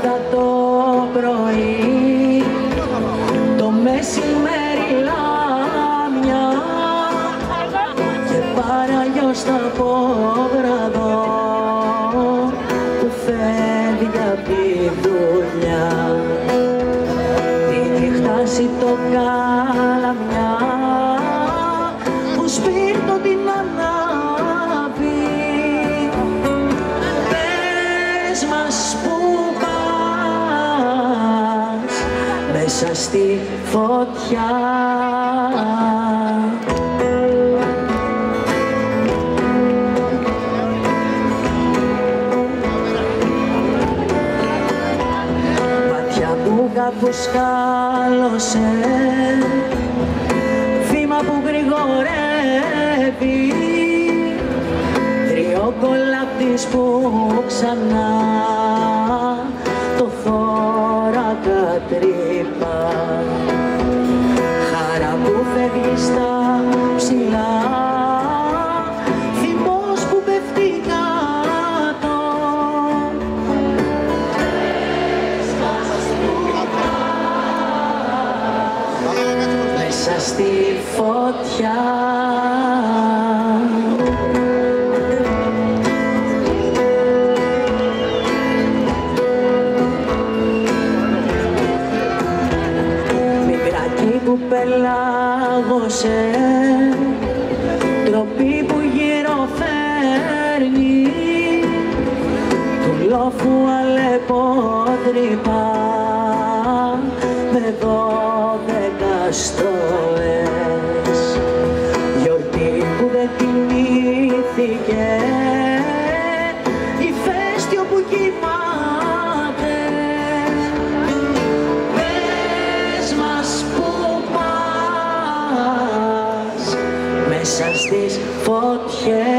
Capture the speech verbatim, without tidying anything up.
ήρθα το πρωί, το μεσημέρι λάμια και παραγιώ στα πόδραδο που φεύγει απ' τη δουλειά. Τη νύχτα ζητώ καλαμιά που σπίρτω την ανάβει. Πες μας που πας μέσα στη φωτιά. Που σκάλωσε, βήμα που γρηγορεύει, τριόκολαπτής που ξανά το θώρακα τρύπα. Χαρά που φεύγει στα ψηλά, θυμός που πέφτει κάτω. Μέσα στη φωτιά. Μικράκι που πελάγωσε, τροπή που γύρω φέρνει, του λόφου αλεπότρυπα με δώδεκα στροές. Γιορτή που δεν τιμήθηκε, ηφαίστειο που κοιμάται. Πες μας που πας μέσα στις φωτιές.